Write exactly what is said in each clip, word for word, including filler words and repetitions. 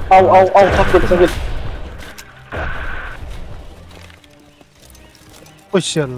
Au, au, au, sakit, sakit. Oh, sial.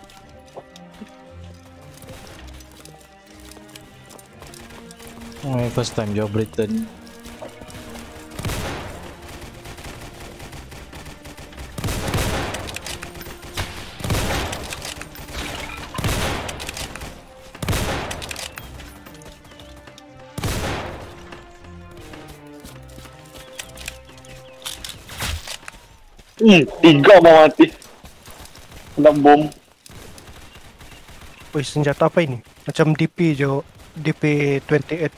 Oh, my first time jawab Britain. Hmm, tiga mau mati. Kena bom. Wih, senjata apa ini? Macam D P jo, D P dua puluh delapan.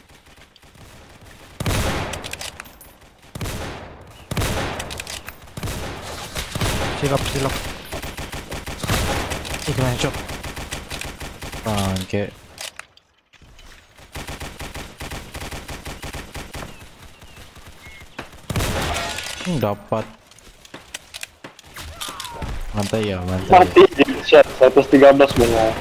Silap, silap. Ih, kena headshot. Bangke. Hmm, dapat. Mantai ya, mantai. Mati, shot seratus tiga belas bunga.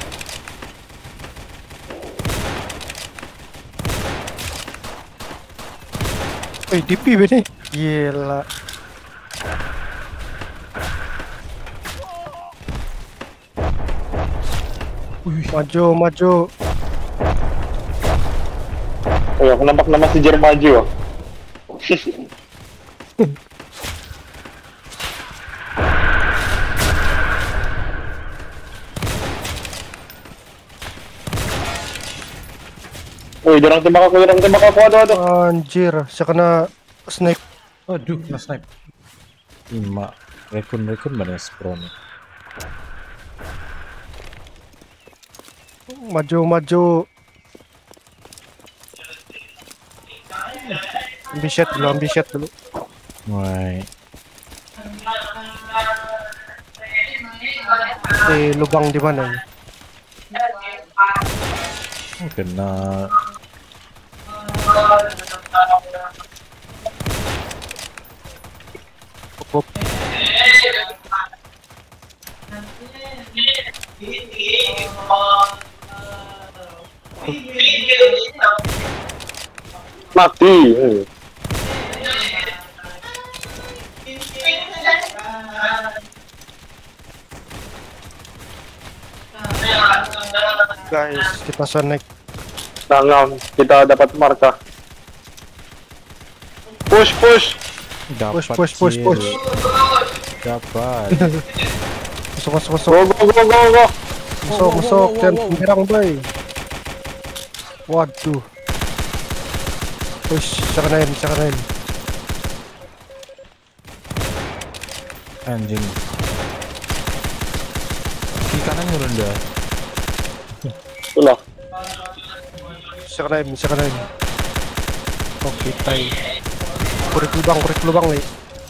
Wih, D P ini. Gila. Wih, maju, maju. Oh ya, aku nampak nama si Jer maju. Wih, jarang tembak aku, jarang tembak aku, aduh, aduh. Anjir, saya kena snipe. Aduh, kena snipe. Lima. Rekun-rekun mana pro nih. Maju, maju. Ambil shot dulu, ambil shot dulu. Mulai. Di lubang di mana ini? Kena. Hop. Mati. Hmm. Guys, kita sonic. Tangan, kita dapat markah. Push, push. Dapat. Push, push, push, push. Dapat. Masuk, masuk, masuk. Go, go, go, go, go. Masuk, masuk. Jangan menyerang, boy. Waduh. Push, cakain, cakain. Anjing. Di kanan ngerendah. Itulah. Cakain, cakain. Oke, tai. Kurik lubang, kurik lubang nih.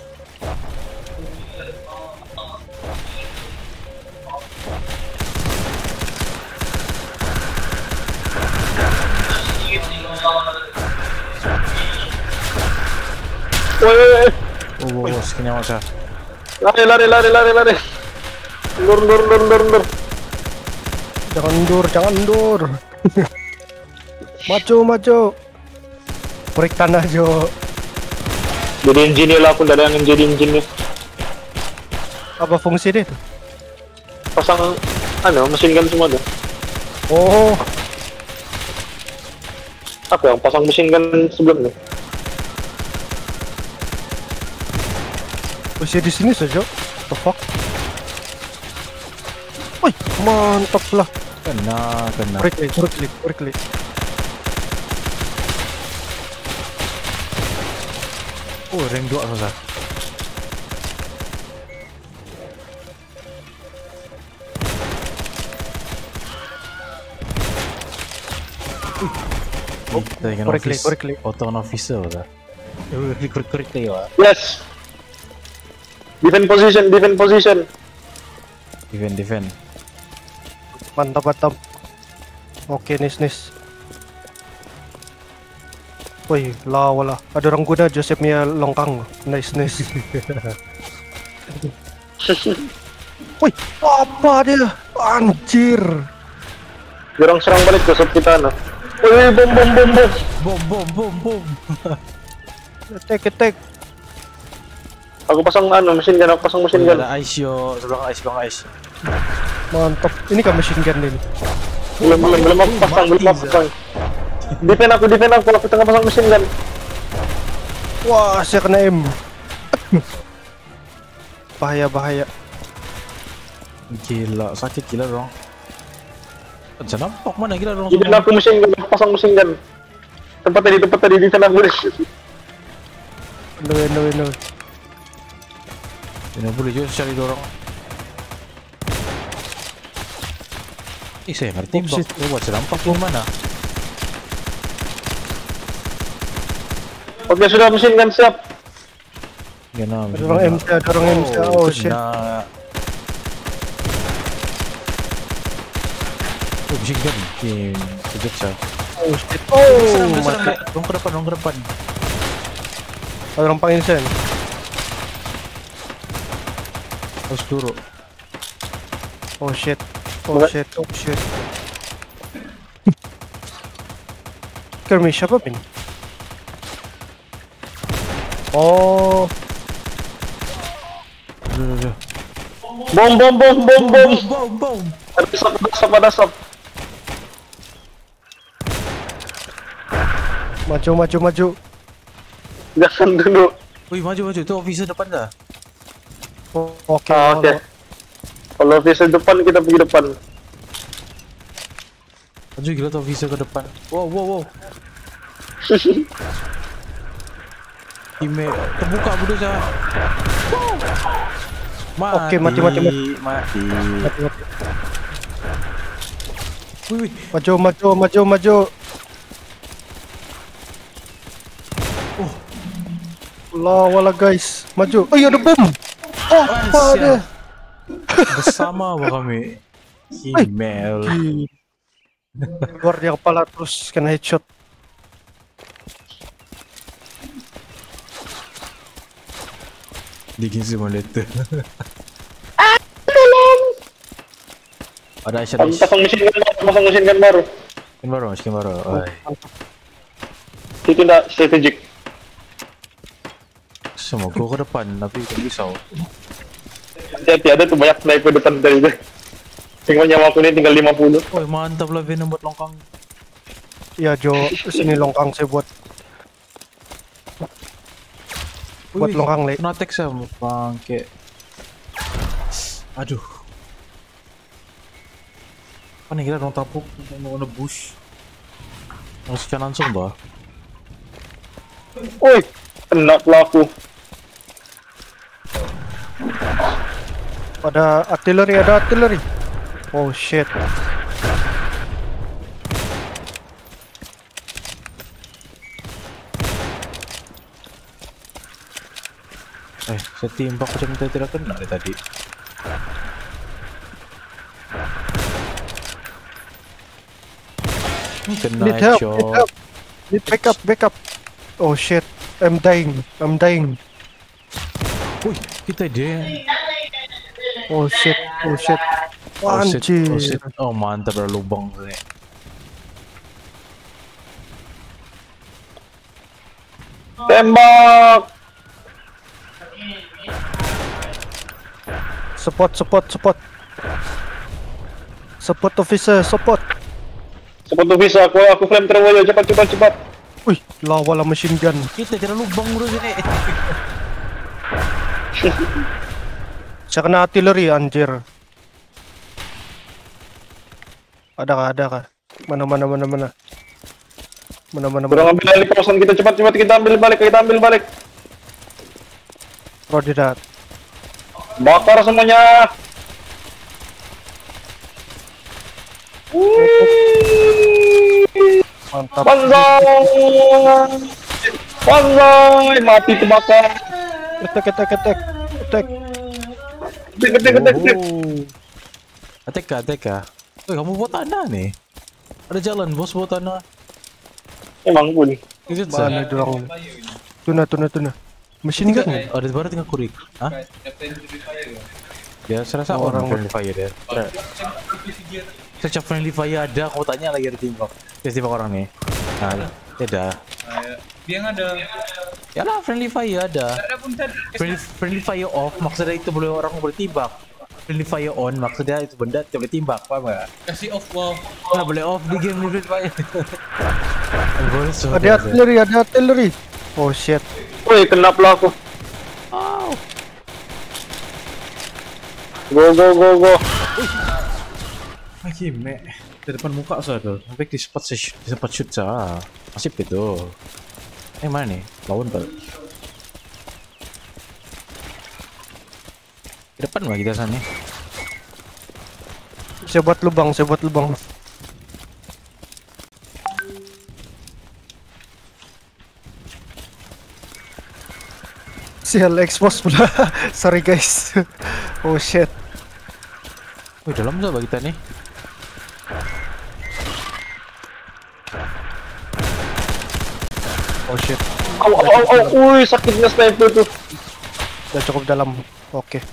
Woi, Oh, oh, skinnya masa. lari, lari, lari, lari, lari. Ndur, ndur, ndur, ndur, ndur. Jangan mundur, jangan mundur. Maju, maju. Kurik tanah, Jo. Jadi engineer lah, aku udah ada yang jadi engineer. Apa fungsi dia tuh? Pasang, ano, mesin gun semua tuh. Oh, Apa yang pasang mesin gun sebelumnya? usia di sini saja. What the fuck? Wih, mantap lah. Kena, kena. Kurik klik, kurik klik, kurik klik. Oh, rank dua susah. Oh, Kita ikan kurik klik, office. kurik klik. Auto officer lah. Kurik-kurik ya. Yes. Defend position, defend position. Defend, defend. Mantap, mantap. Oke, nis, nis. Wih, lawa lah. Ada orang kuda Joseph Mia longkang. Nice, nice. Wih, apa dia? Anjir. Orang serang balik ke sub kita, nah. Wih, bom, bom, bom, bom. Bom, bom, bom, bom. Attack, attack. Aku pasang ano, machine gun, aku pasang machine gun. Ada ice yo, sebelah ice, sebelah ice. Mantap. Ini kan machine gun din. Belum, belum, belum aku pasang, belum aku pasang. Defend aku, defend aku, aku tengah pasang machine gun. Wah, saya kena M. Bahaya, bahaya. Gila, sakit gila dong. Bisa nampak mana gila dong. Defend aku machine gun, aku pasang machine gun. Tempat tadi, tempat tadi, defend aku deh. No, no, no. Ini boleh juga cari dorong. Ih, saya ngerti bak. Saya buat sedampak lu mana? Oke, sudah machine gun siap. Gana, Dorong M C, dorong M C. Oh shit. Oh, machine gun. Kim, kejap sah. Oh shit. Oh, mati. Dong ke depan, dong ke depan. Ada orang panggil sen. Harus turun. Oh shit. Oh shit. Oh shit. Kermi siapa pin? Oh. Duh, duh, duh. Bom, bom, bom, bom, bom. Bom, bom. Ada sap, ada sap, ada sap. Maju, maju, maju. Jangan dulu. Wih, maju, maju. Itu officer depan dah. Oh, oke. Ah, oke. Kalau officer depan, kita pergi depan. Maju gila tuh officer ke depan. Wow, wow, wow. Email terbuka bodoh saya. Mati. Oke, mati, mati, mati. Mati. Mati, mati. Wih, wih. Maju, maju, maju, maju. Oh. Allah, wala guys. Maju. Oh, iya ada bom. Oh, apa dia? Bersama apa kami? Email. Keluar dia kepala terus kena headshot. Digging simulator. Ada Aisyah. Pasang machine gun baru, pasang machine gun baru. Skin baru, skin baru. Oi. Itu tidak strategik. Semua gua ke depan tapi tak bisa. Hati-hati, ada tuh banyak sniper depan dari gue. Tinggal nyawa aku ini tinggal lima puluh. Woi, mantap lah Venom buat longkang. Iya Jo, sini longkang saya buat. Buat longkang le. Kena teks saya bangke. Aduh. Apa nih kita dong tapuk mau nebus. Harus ikan langsung bah. Woi, kena pelaku. Ada artileri, ada artileri. Oh shit. Eh, saya timpak macam tidak kena dari tadi. Kena Need help, need headshot. help. Need backup, backup. Oh shit. I'm dying, I'm dying. Wih, kita dia. Oh shit, oh shit. Oh shit, Anjir. oh shit. Oh mantap ada lubang sini. Tembak. Support, support, support. Support officer, support. Sepatu bisa aku, aku flamethrower cepat cepat cepat. Wih, lawan machine gun. Kita tidak lubang dulu sini. Saya kena artileri anjir. Ada kah, ada kah? Mana mana mana mana. Mana mana Udah mana. ngambil alih kawasan kita, cepat cepat kita ambil balik, kita ambil balik. Roger that. Bakar semuanya. Mantap. Banzai. Banzai, mati terbakar. Attack, attack, attack. Attack. Ketik ketik ketik ketik. Oh. Attack kah, attack kah? Woi, kamu buat tanah nih. Ada jalan bos buat tanah. Emang pun. Itu Mana dorong. Tuna, tuna, tuna. Machine gun. Oh, di barat tinggal kurik. Hah? Ya, saya rasa Orang orang friendly fire ya. Search of friendly fire ada, kau tanya lagi ada tembak. Dia tembak orang nih. Nah, ada. Dia yang ada. Ya lah, friendly fire ada. Ada pun tadi. Friendly, friendly fire off maksudnya itu boleh orang boleh timbak. Friendly fire on maksudnya itu benda tidak boleh timbak, paham gak? Kasih off wow. Nah, boleh off di game friendly fire. Ada artillery, ada artillery. Oh shit. Woi, kena pula aku. Oh. Go go go go. Lagi me di depan muka saya tuh. Sampai di spot di spot shoot saya. Masih gitu. Eh mana nih? Lawan pak. Di depan lah kita sana. Saya buat lubang, saya buat lubang. Sial expose pula. Sorry guys. Oh shit. Wih, dalam nggak bagi kita nih? Oh shit. Au au au, au. Wih, sakitnya sniper tuh. Udah cukup dalam. Oke.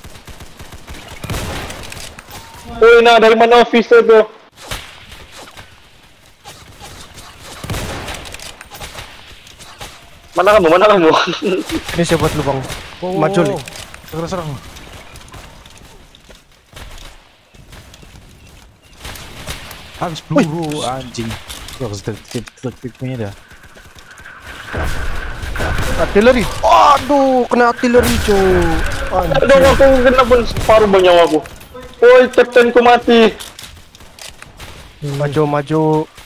Wih, nah dari mana officer tuh? Mana kamu? Mana kamu? Ini saya buat lubang. Wow, Maju nih. Serang-serang. Habis peluru anjing. Ya, harus detik-detiknya dah. Artillery. Aduh, kena artillery cuy. Aduh, aku kena pun separuh nyawaku. Woi, kaptenku mati. Maju maju.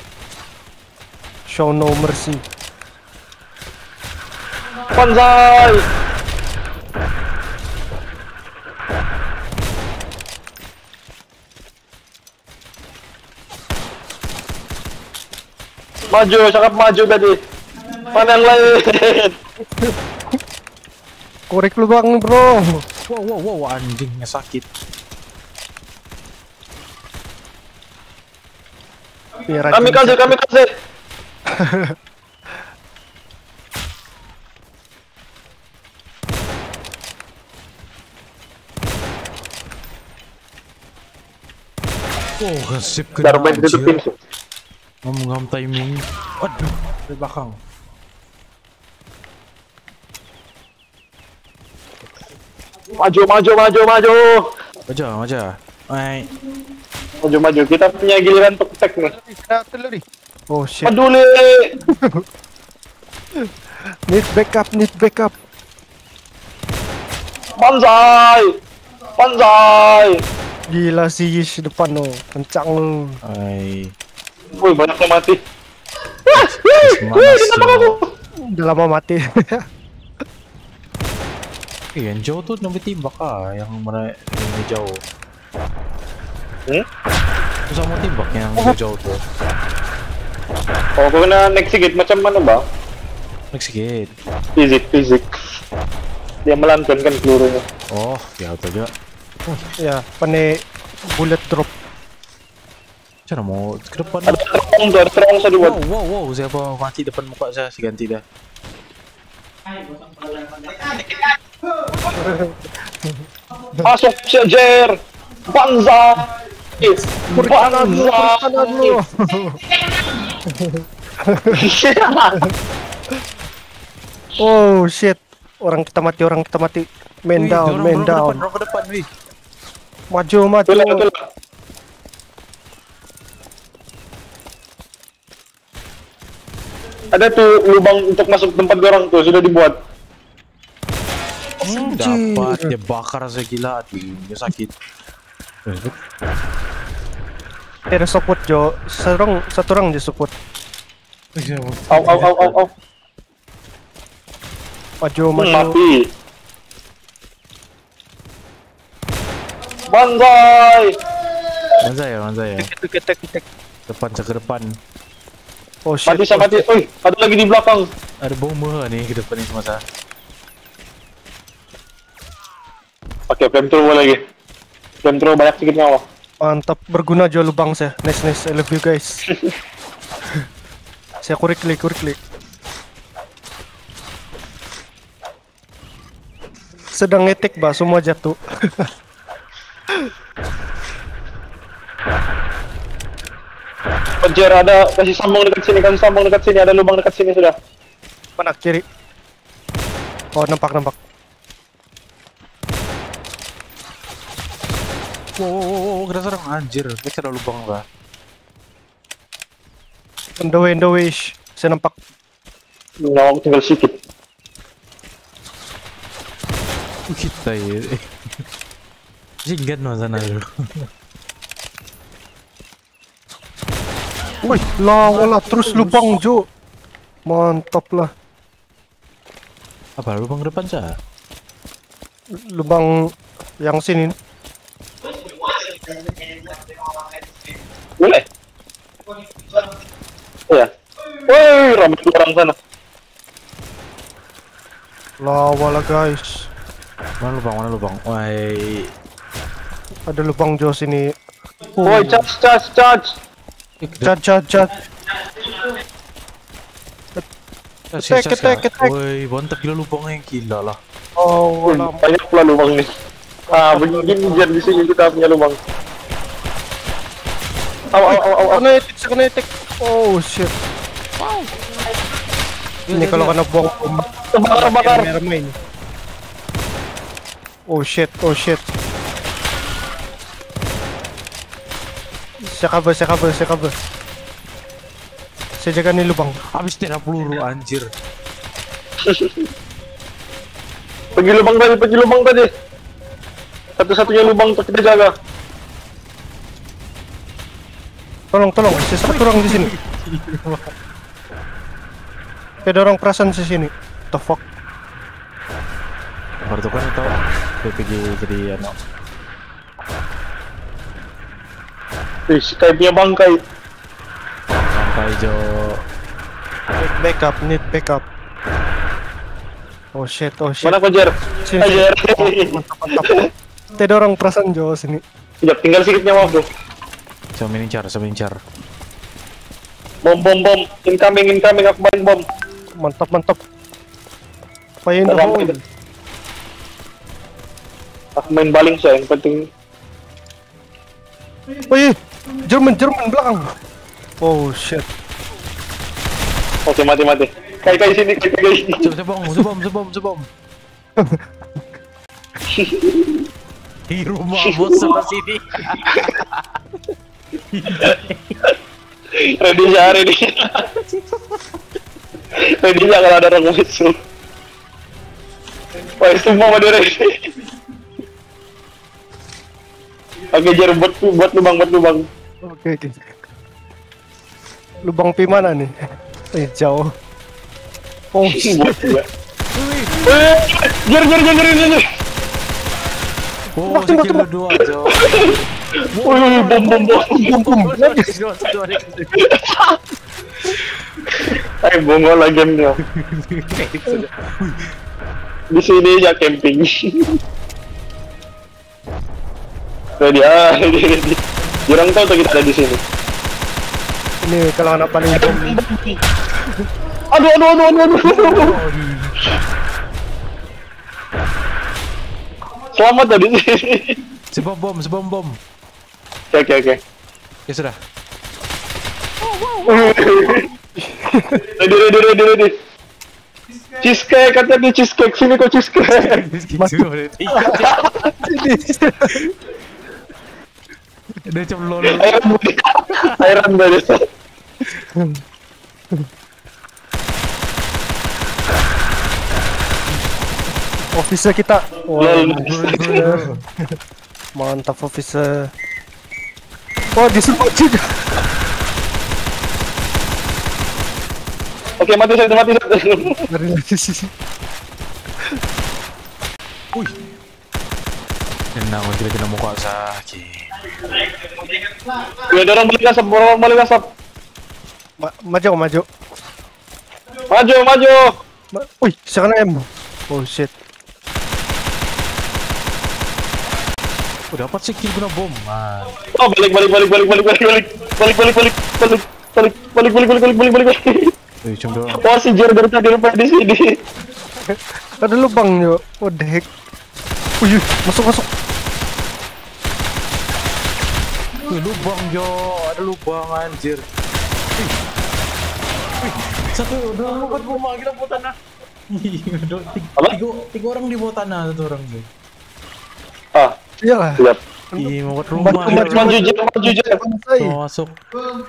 Show no mercy. Banzai. Maju, cakap maju tadi. Mana yang lain? Korek lubang bro. Wow, wow, wow, anjingnya sakit. Biar Kami kasih, kami kasih. Oh, kasip kena Darben ditutupin. ngam-ngam timing. Aduh, dari belakang. Maju, maju, maju, maju. Aja, aja. Ay, Maju, maju. Kita punya giliran untuk attack nih. kena artillery. Oh shit. Peduli. Need backup, need backup. Banzai. Banzai. Gila si Yish depan lo, kencang lo. ay. Wih, banyak yang mati. Semangat loh. Udah lama mati. Eh, yang jauh tuh nampak timbak ah, yang mana yang jauh. Hmm? Terus sama timbak yang jauh tuh. Oh, kau kena next gate macam mana bang? Next gate. Fisik, fisik. Dia melantunkan pelurunya. Oh, ya itu aja. Ya, pane bullet drop. Cara mau ke depan? Ada terong tuh, ada terong saya buat. Wow, wow, wow, siapa mati depan muka saya, si ganti dah. Masuk Jer. Banzai. Kanan lu, kanan lu. Oh shit. Orang kita mati, orang kita mati. Man Wih, down, dorong, man dorong ke down. depan, dorong ke depan, wih. Maju, maju. Betul, betul. Ada tuh lubang untuk masuk tempat orang tuh sudah dibuat. Hmm, Anjir. dapat dia bakar saya gila, aduh, dia sakit. Eh, Ada support Jo. Serong, satu orang dia support. Au, au, au, au, au. Maju, Hmm, maju. mati. Banzai. Manzai ya, manzai ya. Tek, tek, tek. Depan, saya ke depan. Oh shit. Mati, saya oh, mati. shit. Oi, ada lagi di belakang. Ada bomber nih ke depan ini sama saya. Oke, flamethrower lagi. Flamethrower banyak sedikit nyawa. Mantap, berguna Jo lubang saya. Nice, nice. I love you guys. Saya kurik klik, kurik klik. Sedang ngetik bah, semua jatuh. Jer, ada kasih sambung dekat sini, kasih sambung dekat sini, ada lubang dekat sini sudah. Mana kiri? Oh, nampak nampak. Wow, wow, wow, wow, kena serang anjir. Kita ada lubang lah. On the way, on the way. Shh. Saya nampak. Nyawa aku tinggal sedikit. Kita ya. Jinggan no sana dulu. Wih, lah, terus lubang Jo. Mantap lah. Apa lubang depan sah? Lubang yang sini. Boleh? Iya. Woi, rambut orang sana. Lawa lah guys. Mana lubang? Mana lubang? Woi. Ada lubang Jo sini. Woi, charge, charge, charge. Cat, cat, cat. Ketek, ketek, ketek. Woi, bontak gila lubangnya yang gila lah. Oh, Wih, lama. banyak pula lubang nih. Ah, begini Jer di sini kita punya lubang. Au, au, au, au, au. Kinetic, kinetic. Oh shit. Ini kalau kena buang bom. Bakar, bakar. Merah ini. Oh shit, oh shit. Saya cover, saya cover, saya cover. Saya jaga nih lubang. Habis tidak peluru anjir. Pergi lubang tadi, pergi lubang tadi. Satu-satunya lubang untuk kita jaga. Tolong, tolong. Saya satu orang di sini. Ada orang perasan di sini. The fuck? Baru tuh kan atau P P G jadi anak. Wih, si Kai punya bangkai. Sampai Jo. Need backup, need backup. Oh shit, oh shit. Mana kau Jer? Sini, Ah, sini. Jer. Oh, mantap, mantap. Ada orang perasan Jo sini. Sekejap, tinggal sedikit nyawa aku. Saya mengincar, saya mengincar. Bom, bom, bom. Incoming, incoming. Aku main bom. Mantap, mantap. Fire in the Ramai. hole. Aku main baling saya, yang penting. Oh iya, Jerman, Jerman belakang. Oh shit. Oke, mati, mati. Kai, Kai sini, Kai, Kai sini. Coba sebom, sebom, sebom, sebom. Di rumah bos sama sini. Ready ya, ready. Ready ya kalau ada orang musuh. Wah, semua pada ready. Oke, Jer, buat, buat lubang, buat lubang. Oke, oke. Lubang pi mana nih? Eh, jauh. Oh shit. Buat juga. Eh, Jer, Jer, Jer, Jer, Jer, Jer. Oh, skill dua, Jo. Wih, wih, bom, bom, bom. Bum bum. Eh, bongol lagi gamenya. Di sini aja camping. Ready, ah, ready, ready. Jurang tahu tuh kita ada di sini. Ini kalau anak paling bom. Aduh, aduh, aduh, aduh, aduh. Selamat tadi. Sebom bom, sebom bom. Oke, oke, oke. Ya sudah. Ready, ready, ready, ready. Cheesecake, kata dia cheesecake. Sini kok cheesecake. Gitu berarti. Udah cuma lolo. Airan, airan tadi. Officer kita. Lol. Mantap officer. Oh, disuruh juga. Oke, mati satu, mati satu. Dari lagi sih. Uy. Tenang, kita kena muka sakit. Ada orang balik asap, orang balik asap. Ma maju, maju. Maju, maju. Ma Wih, sekarang em. Oh shit. Udah dapat sih kill guna bom, man. Oh, balik, balik, balik, balik, balik, balik, balik, balik, balik, balik, balik, balik, balik, balik, balik, balik, balik, balik. Wih, cuma doang. Wah, si Jer dari tadi lupa di sini. Ada lubang yo. What the heck? Wih, masuk masuk. Wih, lubang, Jo. Ada lubang, anjir. Satu, dua buat rumah kita buat tanah. Iya, dua- tiga, Apa? tiga, tiga orang di bawah tanah satu orang tuh. Ah, Iyalah. siap. Iya, mau buat rumah. Kembali- Maju jet, maju jet. Selesai. Mau masuk.